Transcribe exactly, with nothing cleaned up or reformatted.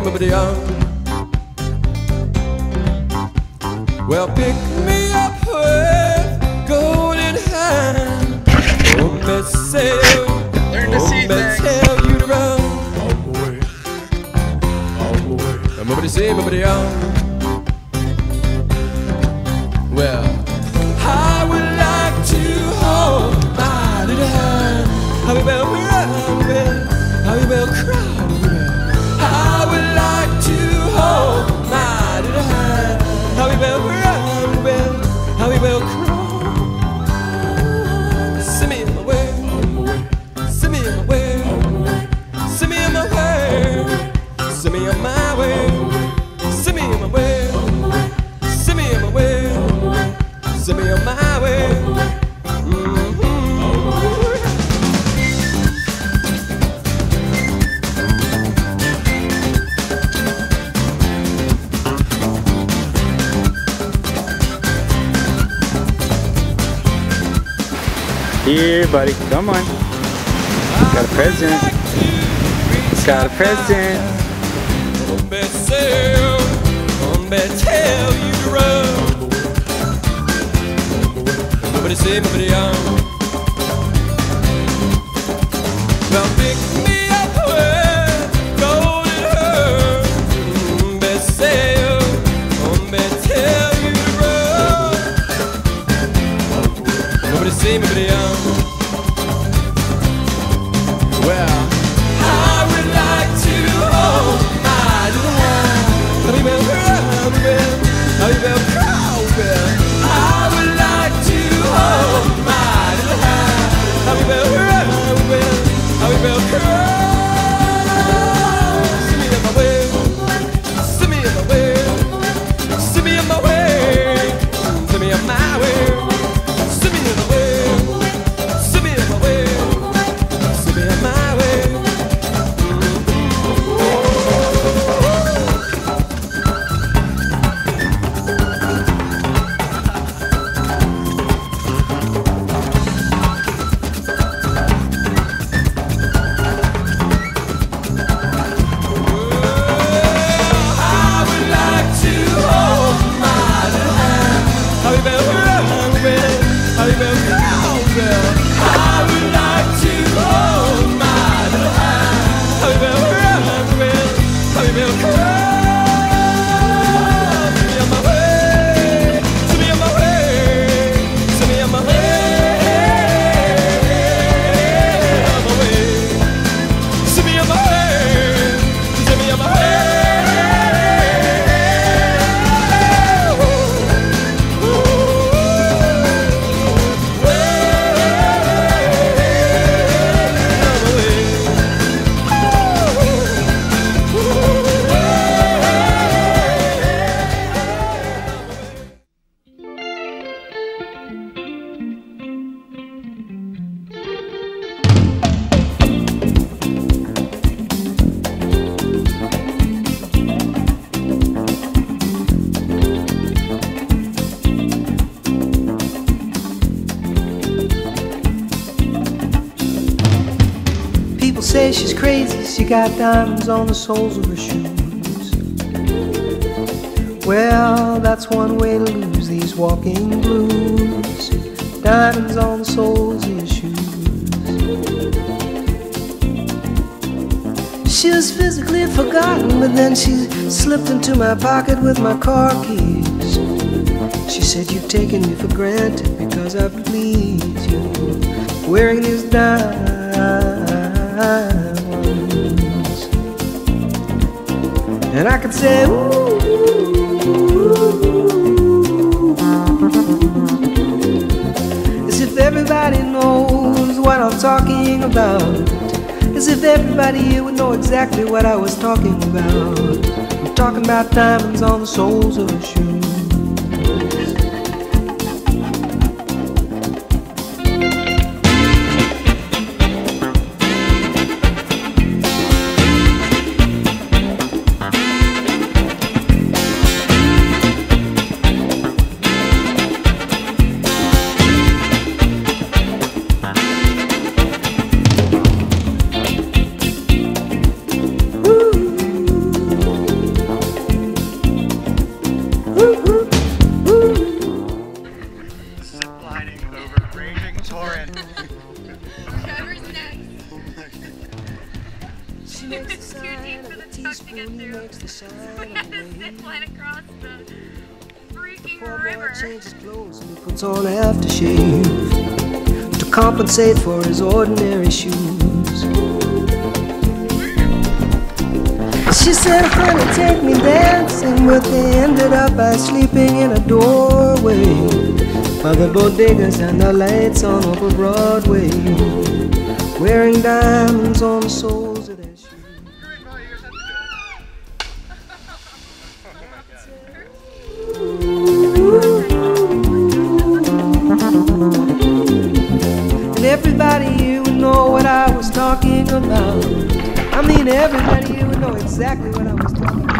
say, but young. Well, pick me up with golden hand. Oh, me say, Learn to see things. tell you to run. Oh boy, oh boy. Nobody say, but young. Well, I would like to hold my little hand. How we will run, how we will cry. I would like to hold my little hand. How we will run, will, how we will crawl. Send me in my way, send me in my way, send me in my way, send me on my way, send me in my way, send me in my way, send me on my way. Here, buddy, come on. Got a present. Got a present. Tell you to run. Nobody say, nobody young. Well, pick me up with golden hair. Best say, tell you to run. Nobody say, nobody young. Well, I would like to hold my little hand. How we will run, will, how we will crawl, will. I would like to hold my little hand. How we will run, will, how we will crawl. See me in my way, see me in my way, see me in my way, see me in my way, see me in my way, see me in my way, see me in my way. Say she's crazy, she got diamonds on the soles of her shoes. Well, that's one way to lose these walking blues. Diamonds on the soles of your shoes. She was physically forgotten, but then she slipped into my pocket with my car keys. She said, you've taken me for granted because I please you, wearing these diamonds. And I could say, ooh, as if everybody knows what I'm talking about, as if everybody here would know exactly what I was talking about. I'm talking about diamonds on the soles of her shoes. went across the freaking Poor boy river. changes clothes and he puts on aftershave to compensate for his ordinary shoes. She said, honey, take me dancing, but they ended up by sleeping in a doorway by the bodegas and the lights on over Broadway, wearing diamonds on the soles of their shoes. And everybody here would know what I was talking about. I mean, everybody here would know exactly what I was talking about.